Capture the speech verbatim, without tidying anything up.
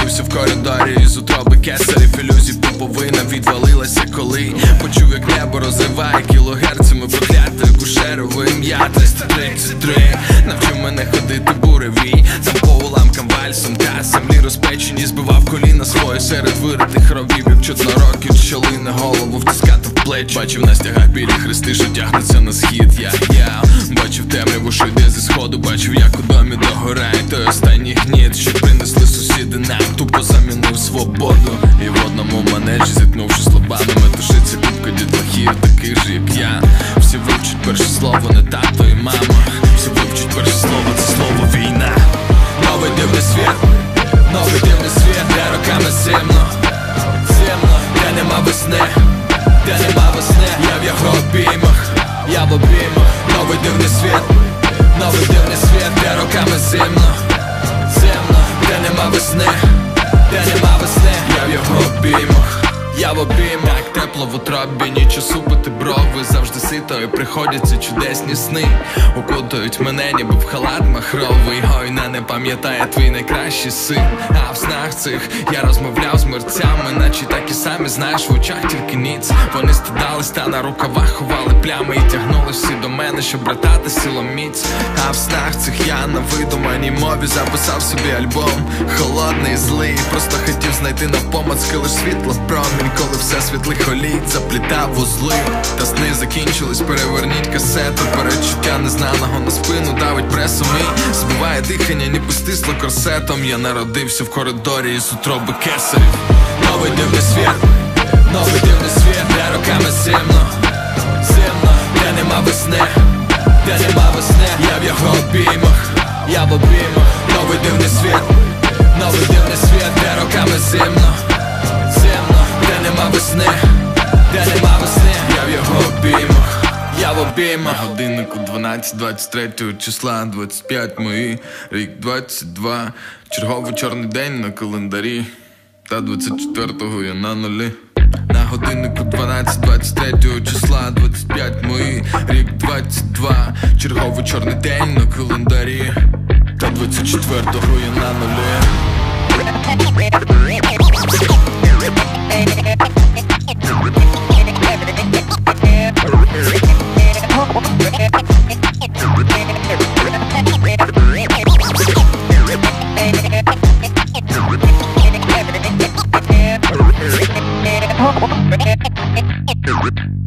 народився в коридорі із утроби кесарів. Ілюзій пуповина відвалилася, коли почув, як небо розриває кілогерцями проклятих кушерове ім'я триста тридцять три. Навчив мене ходити буревій, там по уламкам вальсом та землі розпечені. Збивав коліна свої серед виритих ровів, як чотнорокі чоли на голову втискати в плечі. Бачив на стягах білі хрести, що тягнуться на схід. Я, я бачив темряву, що йде зі сходу. Бачив, як у домі догорає той останній гніт, що принесли сусіди нам, тупо замінив свободу. І в одному манежі, зіткнувшись лобами, метушиться купка дітлахів, таких же, як я. Всі вивчать перше слово, не тато і мама. Всі вивчать перше слово, це слово війна. Новий дивний світ, новий дивний світ, де роками зимно, зимно, де нема весни, де нема весни. Я в його обіймах, я в обіймах. Новий дивний світ, новий дивний світ, де роками зимно, зимно, де нема весни, де нема весни. Я в його обіймах, я в обіймах. Так тепло в утробі, ніч осупити брови. Завжди сито і приходяться чудесні сни. Укутують мене, ніби в халат махровий. Гойна не пам'ятає твій найкращий син. А в снах цих я розмовляв з мерцями, наче такі самі, знаєш, в очах тільки ніц. Вони стидались та на рукавах ховали плями і тягнули всі до мене, щоб братати силоміць. А в снах цих я на видуманій мові записав собі альбом холодний, злий. Просто хотів знайти навпомацки лиш світло промінь, коли все світлих оліт заплітав вузли. Та сни закінчились, переверніть касету. Передчуття незнаного на спину давить пресу мій. Збиває дихання, ніби стисло корсетом. Я народився в коридорі із утроби кесарів. Новий дивний світ, новий дивний світ, де роками зимно, зимно, де нема весни, де нема весни. Я в його обіймах, я в обіймах. Новий дивний світ, новий дивний світ, де роками зимно, зимно, де нема весни, де нема весни. Я в його обіймах, я в обіймах. На годиннику дванадцять двадцять третього числа, двадцять п'ять мої, рік двадцять два. Черговий чорний день на календарі, та двадцять четвертого я на нулі. На годиннику дванадцять двадцять третього числа, двадцять п'ять мої, рік двадцять два. Черговий чорний день на календарі, та двадцять четвертого я на нулі. Thank you.